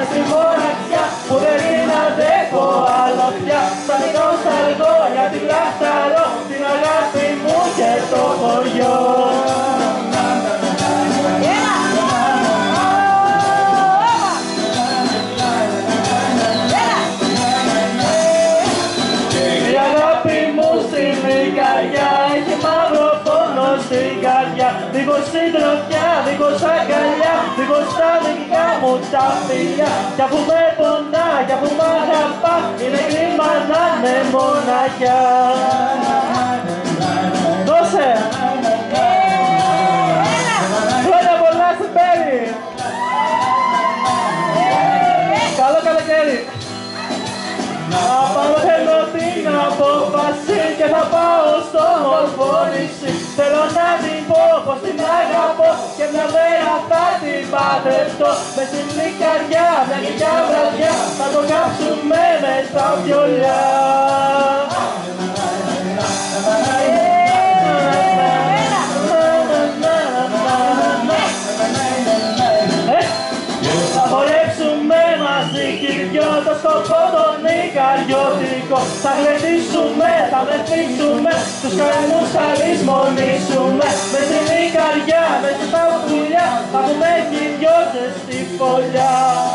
στη μοναξιά που δεν είναι αντέχω άλλο πια. Στα μικρό στα αργό για την λαχταρώ την αγάπη μου και το χωριό. Η αγάπη μου στην Ικαριά έχει μαύρο πόνο στην καρδιά. Δίχως συντροφιά, δίχως αγκαλιά, δίχως τα δικά μου τα φιλιά. Κι αφού με πονά, κι αφού μ' αγαπά, είναι κρίμα να είναι μοναχιά. Δώσε! Χρόνια πολλά στην Πέρι! Καλό καλοκαίρι! Να πάρω θέλω την απόφαση και θα πάω στο μορφό νησί. Θέλω να την πω πως την αγαπώ και μια μέρα θα την παντρευτώ. Μες στην Ικαριά, μια γλυκιά βραδιά, θα το κάψουμε μες στα βιολιά. Θα χορέψουμε μαζί κι οι δυο το σκοπό τον Ικαριωτικό. Θα γλεντήσουμε, θα μεθύσουμε, τους καημούς θα λησμονήσουμε. Μες στην Ικαριά, μες στα πουλιά, θα πούμε κι οι δυο στη φωλιά.